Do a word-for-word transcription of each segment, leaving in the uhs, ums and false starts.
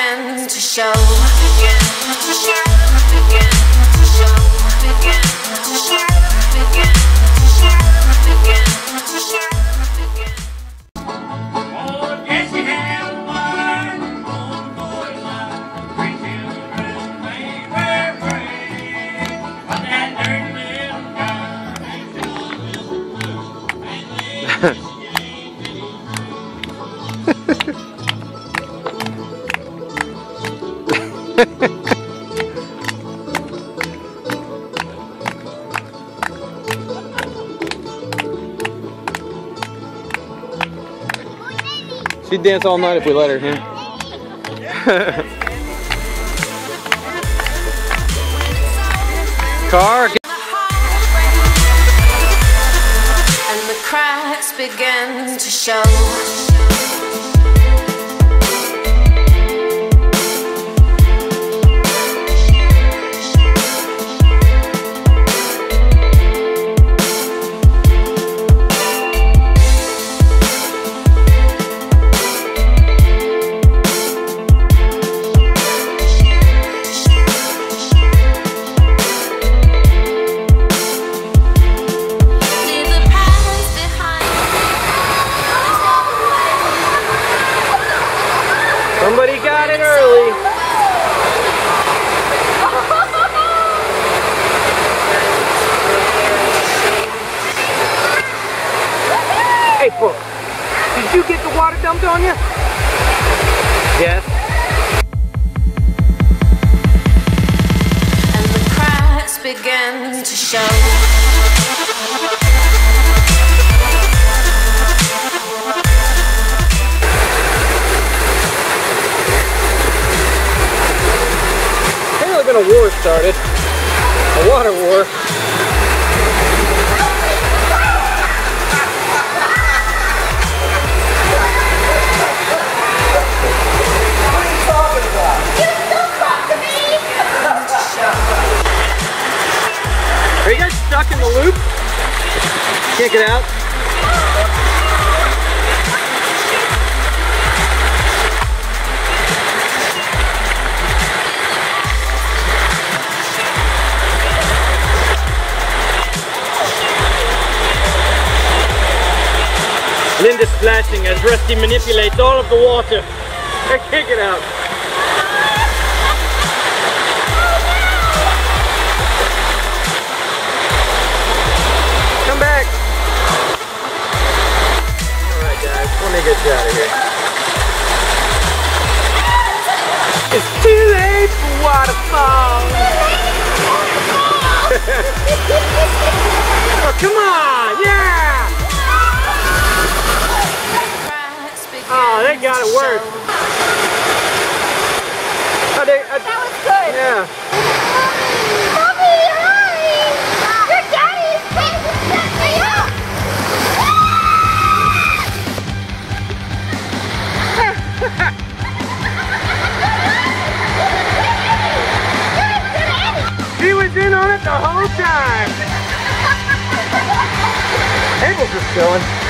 began to show. Began to show. Began to show. Began to show. Began to show. Began to show. Began. Oh, yes, you have one. Oh, boy, my three children, they were brave. But that dirty little girl, she'd dance all night if we let her, huh? Car. And the cracks began to show. Somebody got it early. Hey, Brooke, did you get the water dumped on you? Yes. And the cracks began to show. Been a war started, a water war. Are you guys stuck in the loop? Can't get out? Linda's splashing as Rusty manipulates all of the water. I can't get out. Come back. Alright guys, let me get you out of here. It's too late for waterfalls. Oh, come on, yeah! Oh, they got it worse. Oh, they, uh, That was good. Yeah. Mommy, hurry! Your daddy's trying to set me up! She was in on it the whole time. Abel's just chilling.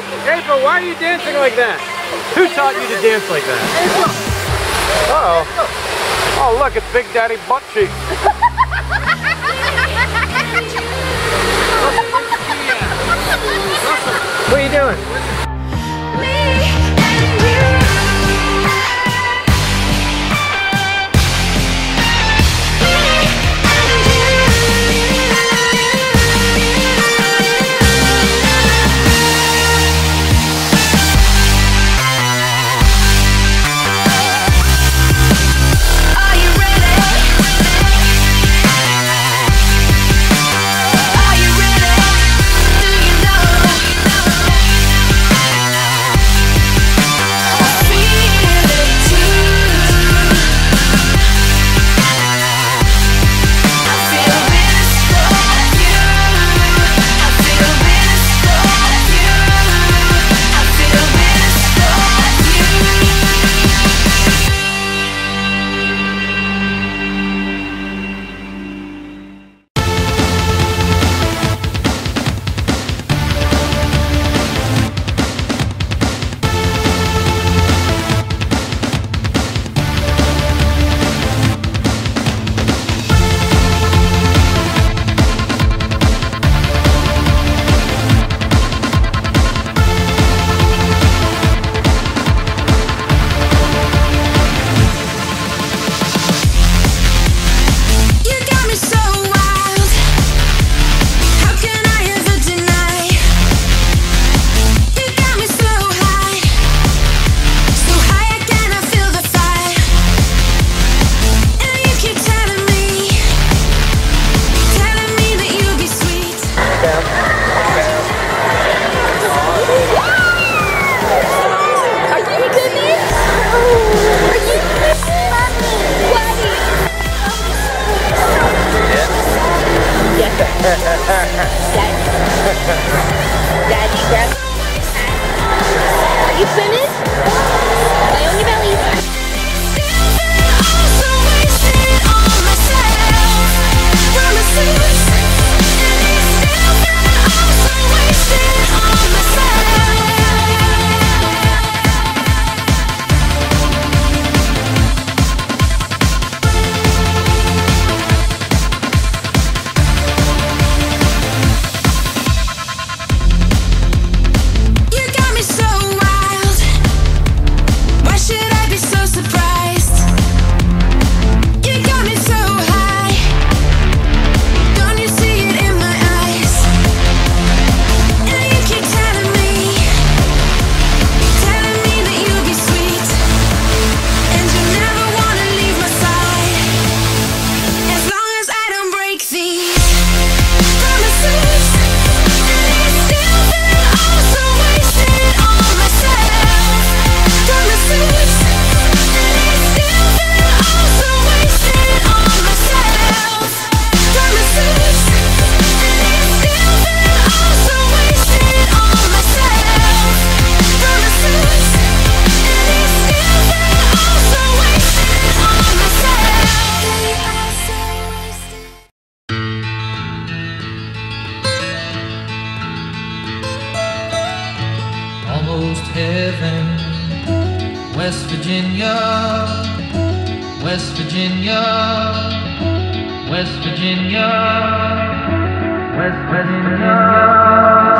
April, why are you dancing like that? Who taught you to dance like that? Uh-oh. Oh, look, it's Big Daddy Butt Cheeks. What are you doing? Daddy, grab. Are you finished? Lay on your belly. Almost heaven, West Virginia, West Virginia, West Virginia, West Virginia.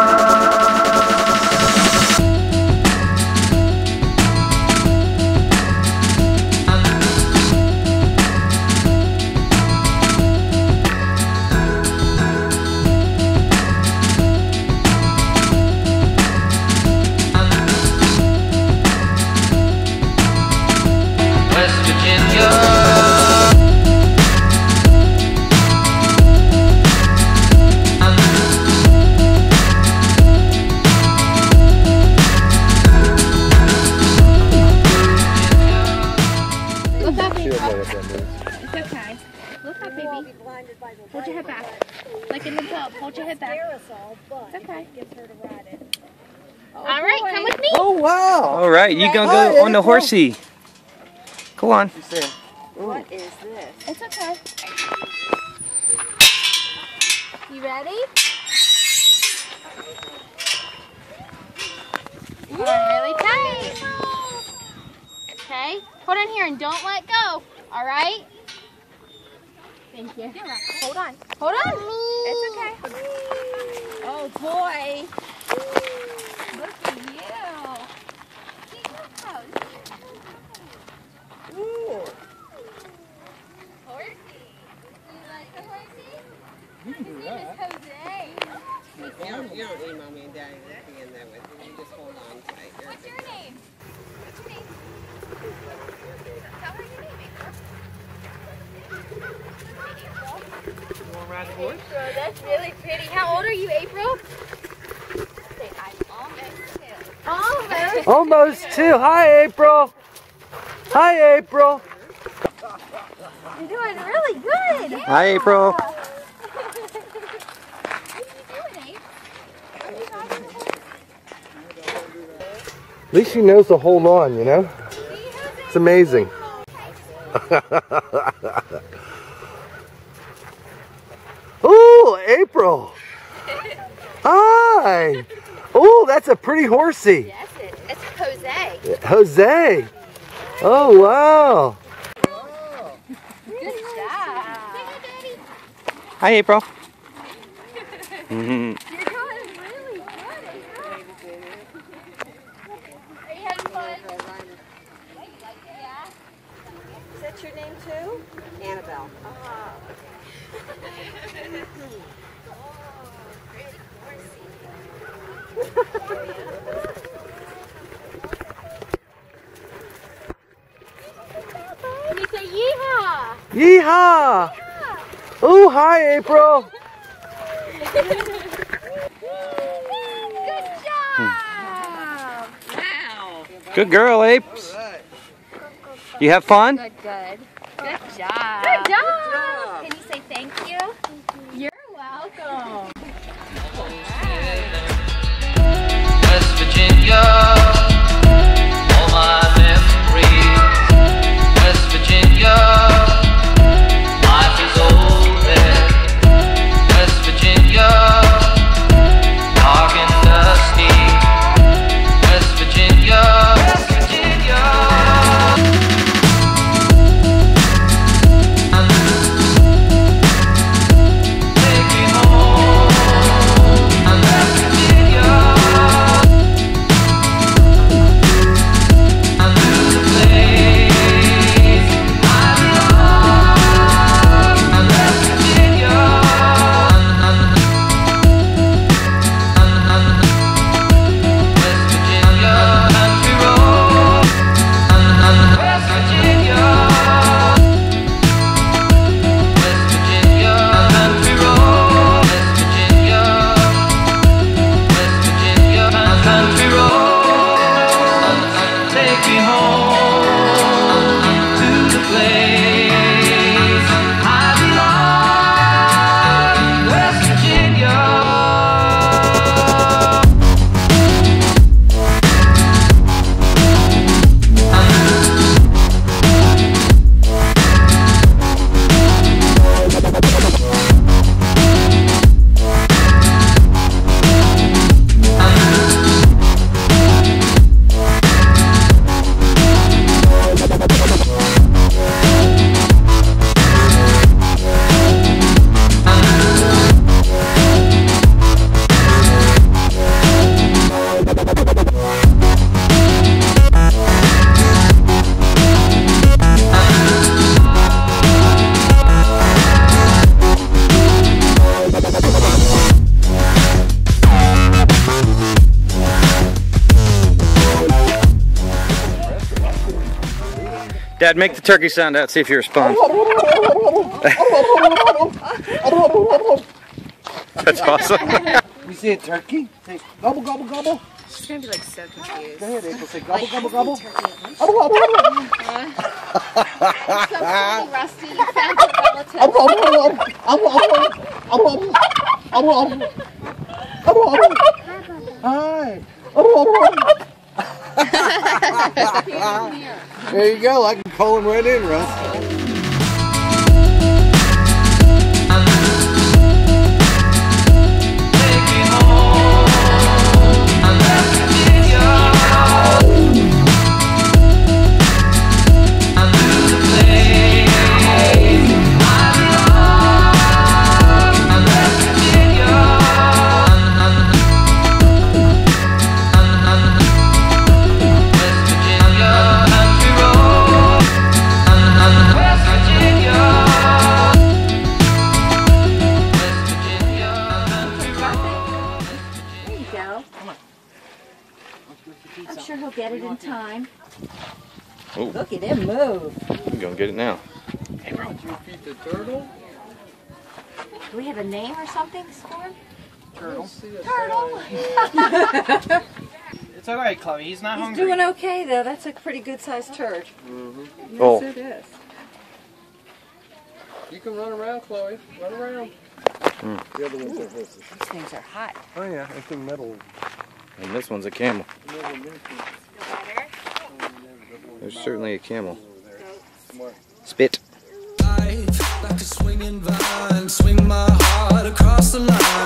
It's okay. Look up, baby. Hold your head back. Like in the pub. Hold your head back. It's okay. All right, come with me. Oh, wow. All right, you gonna go on the horsey. Go on. What is this? It's okay. You ready? okay? Hold on here and don't let go. All right? Thank you. Hold on. Hold on. It's okay. Oh boy. Look at you. See your house. Ooh. Horsey. You like the horsey? You can do His name that. is Jose. You don't, you don't need mommy and daddy to be in there with you. You just hold on tight. You're What's good. your name? What's your name? Tell her your name, April. You want to ride the horse? April, that's really pretty. How old are you, April? Say, I'm almost two. Almost. Almost two. Hi, April. Hi, April. You're doing really good. Hi, April. What are you doing, Ape? Are you riding the horse? At least she knows to hold on, you know? It's amazing. Oh, April. Hi. Oh, that's a pretty horsey. Yes, it, it's Jose. Jose. Oh, wow. Good job. Say hi, Daddy. Hi, April. You're doing really good, April. Are you having fun? Yeah. Is that your name too? Annabelle. Oh, pretty horsey. Can you say yeehaw? Yeehaw. Oh, hi, April. Good job! Wow! Good girl, Apes. You have fun? Good, good. Good job. Good job. Can you say thank you? You're welcome. West Virginia, all my memories. West Virginia, life is old there. West Virginia, dark and dusty. West Virginia, West Virginia. Take me home, West Virginia. Country road, take me home to the place I belong, West Virginia. Dad, make the turkey sound out, see if you respond. That's awesome. You see a turkey? Say gobble, gobble, gobble. She's gonna be like so confused. Go ahead, April. Say gobble, gobble, gobble. Rusty, you found your relative. Hi. There you go. I can call him right in, Russ. Take me home, West Virginia. I'm sure he'll get it in time. Oh, Look at him move. I'm gonna get it now. Hey, bro. Did you feed the turtle? Do we have a name or something, Storm? Turtle. Turtle. It's all right, Chloe. He's not He's hungry. doing okay, though. That's a pretty good-sized turd. Mm-hmm. Yes, Oh. it is. You can run around, Chloe. Run around. Mm. The other ones are horses. These things are hot. Oh yeah, I think metal. And this one's a camel. metal milk. There's certainly a camel. Smart. Spit. Like a swinging vine, swing my heart across the line.